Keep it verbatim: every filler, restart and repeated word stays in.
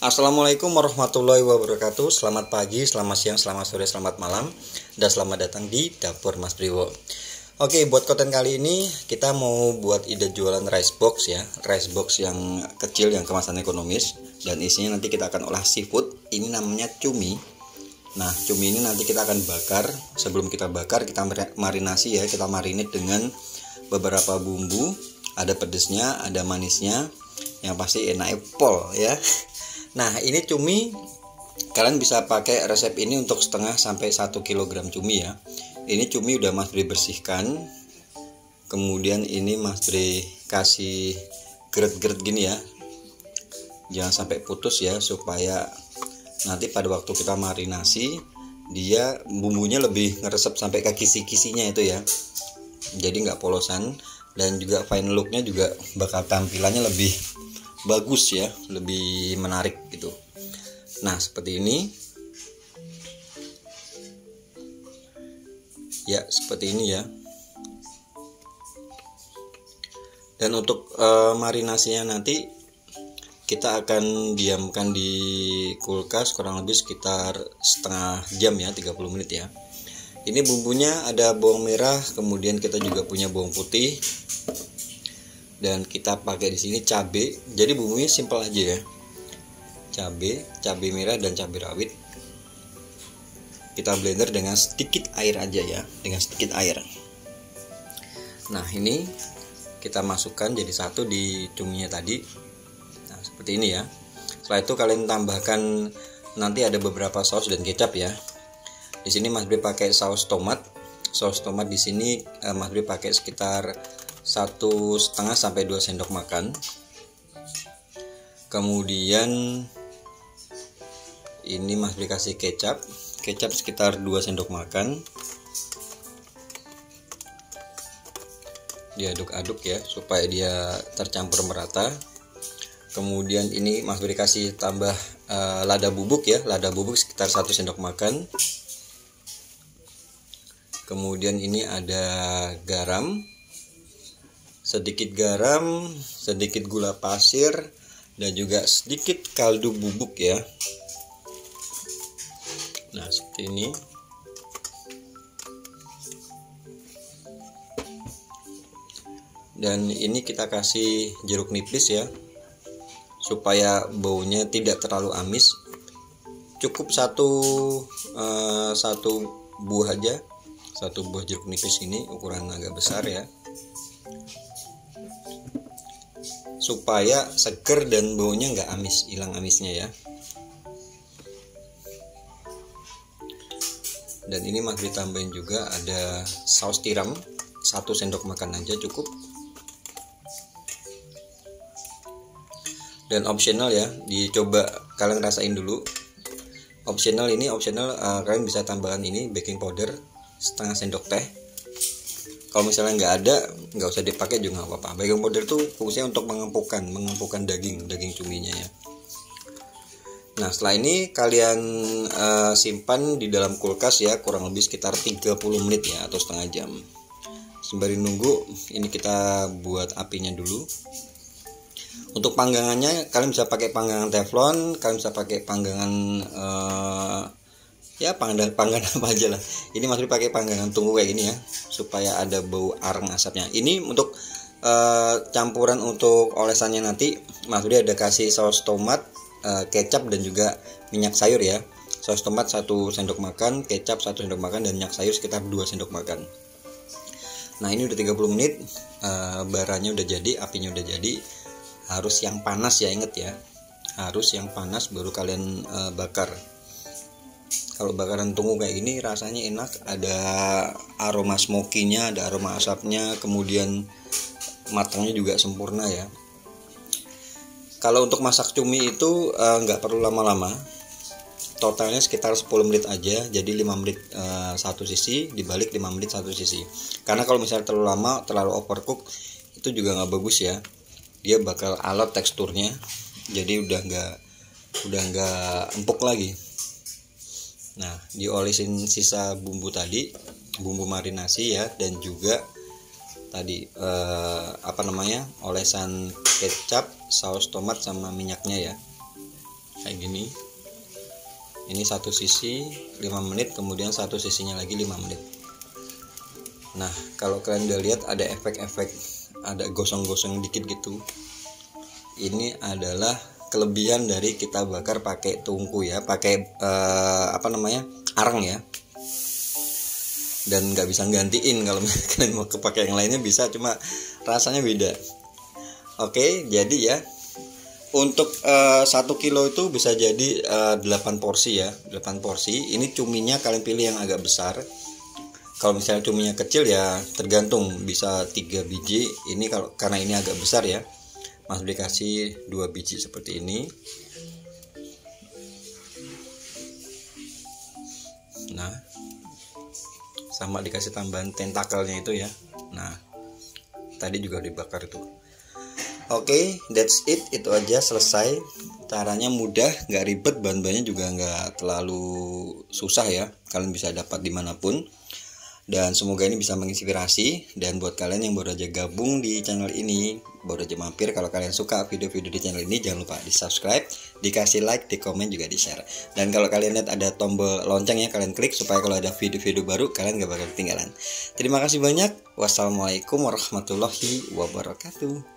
Assalamualaikum warahmatullahi wabarakatuh. Selamat pagi, selamat siang, selamat sore, selamat malam, dan selamat datang di Dapur Mas Priwo. Oke, buat konten kali ini kita mau buat ide jualan rice box ya. Rice box yang kecil yang kemasan ekonomis, dan isinya nanti kita akan olah seafood. Ini namanya cumi. Nah, cumi ini nanti kita akan bakar. Sebelum kita bakar, kita marinasi ya. Kita marinate dengan beberapa bumbu. Ada pedesnya, ada manisnya. Yang pasti enaknya pol ya. Nah, ini cumi, kalian bisa pakai resep ini untuk setengah sampai satu kilogram cumi ya. Ini cumi udah Mas Bri bersihkan. Kemudian ini Mas Bri kasih geret-geret gini ya. Jangan sampai putus ya, supaya nanti pada waktu kita marinasi dia bumbunya lebih ngeresep sampai ke kisi-kisinya itu ya. Jadi nggak polosan, dan juga fine looknya juga bakal tampilannya lebih bagus ya, lebih menarik gitu. Nah, seperti ini ya, seperti ini ya. Dan untuk e, marinasinya nanti kita akan diamkan di kulkas kurang lebih sekitar setengah jam ya, tiga puluh menit ya. Ini bumbunya ada bawang merah, kemudian kita juga punya bawang putih, dan kita pakai di sini cabai. Jadi bumbunya simpel aja ya. Cabai, cabai merah dan cabai rawit. Kita blender dengan sedikit air aja ya, dengan sedikit air. Nah, ini kita masukkan jadi satu di cuminya tadi. Nah, seperti ini ya. Setelah itu kalian tambahkan nanti ada beberapa saus dan kecap ya. Di sini Mas Bri pakai saus tomat. Saus tomat di sini eh, Mas Bri pakai sekitar satu setengah sampai dua sendok makan. Kemudian ini Mas Bri kasih kecap, kecap sekitar dua sendok makan. Diaduk-aduk ya supaya dia tercampur merata. Kemudian ini Mas Bri kasih tambah uh, lada bubuk ya, lada bubuk sekitar satu sendok makan. Kemudian ini ada garam, sedikit garam, sedikit gula pasir, dan juga sedikit kaldu bubuk ya. Nah, seperti ini. Dan ini kita kasih jeruk nipis ya, supaya baunya tidak terlalu amis. Cukup satu uh, satu buah aja, satu buah jeruk nipis ini ukuran agak besar ya, supaya seger dan baunya nggak amis, hilang amisnya ya. Dan ini Mas Bri tambahin juga ada saus tiram, satu sendok makan aja cukup. Dan optional ya, dicoba kalian rasain dulu. Optional ini optional, uh, kalian bisa tambahkan ini baking powder setengah sendok teh. Kalau misalnya nggak ada, nggak usah dipakai juga nggak apa-apa. Baking powder tuh fungsinya untuk mengempukkan, mengempukkan daging, daging cuminya ya. Nah, setelah ini kalian uh, simpan di dalam kulkas ya, kurang lebih sekitar tiga puluh menit ya, atau setengah jam. Sembari nunggu, ini kita buat apinya dulu. Untuk panggangannya, kalian bisa pakai panggangan teflon, kalian bisa pakai panggangan uh, ya panggangan panggangan apa aja lah. Ini Mas Bri pakai panggangan tunggu kayak gini ya, supaya ada bau arang asapnya. Ini untuk uh, campuran untuk olesannya nanti Mas Bri ada kasih saus tomat, uh, kecap, dan juga minyak sayur ya. Saus tomat satu sendok makan, kecap satu sendok makan, dan minyak sayur sekitar dua sendok makan. Nah, ini udah tiga puluh menit, uh, baranya udah jadi, apinya udah jadi. Harus yang panas ya, inget ya, harus yang panas baru kalian uh, bakar. Kalau bakaran tunggu kayak gini rasanya enak, ada aroma smoky-nya, ada aroma asapnya, kemudian matangnya juga sempurna ya. Kalau untuk masak cumi itu nggak uh, perlu lama-lama, totalnya sekitar sepuluh menit aja. Jadi lima menit uh, satu sisi, dibalik lima menit satu sisi. Karena kalau misalnya terlalu lama, terlalu overcook, itu juga nggak bagus ya. Dia bakal alot teksturnya, jadi udah nggak udah nggak empuk lagi. Nah, diolesin sisa bumbu tadi, bumbu marinasi ya, dan juga tadi eh, apa namanya olesan kecap, saus tomat sama minyaknya ya. kayak gini. Ini satu sisi lima menit, kemudian satu sisinya lagi lima menit. Nah, kalau kalian udah lihat ada efek-efek, ada gosong-gosong dikit gitu. Ini adalah kelebihan dari kita bakar pakai tungku ya, pakai eh, apa namanya, arang ya. Dan nggak bisa gantiin kalau kalian mau pakai yang lainnya bisa, cuma rasanya beda. Oke, jadi ya untuk uh, satu kilo itu bisa jadi uh, delapan porsi ya, delapan porsi. Ini cuminya kalian pilih yang agak besar. Kalau misalnya cuminya kecil ya tergantung, bisa tiga biji. Ini kalau karena ini agak besar ya, Mas dikasih dua biji seperti ini. Nah, sama dikasih tambahan tentakelnya itu ya. Nah, tadi juga dibakar itu. Oke, okay, that's it. Itu aja, selesai. Caranya mudah, nggak ribet, bahan-bahannya juga nggak terlalu susah ya. Kalian bisa dapat dimanapun. Dan semoga ini bisa menginspirasi. Dan buat kalian yang baru aja gabung di channel ini, baru aja mampir, kalau kalian suka video-video di channel ini, jangan lupa di subscribe, dikasih like, di komen, juga di share. Dan kalau kalian lihat ada tombol lonceng ya, kalian klik supaya kalau ada video-video baru kalian gak bakal ketinggalan. Terima kasih banyak. Wassalamualaikum warahmatullahi wabarakatuh.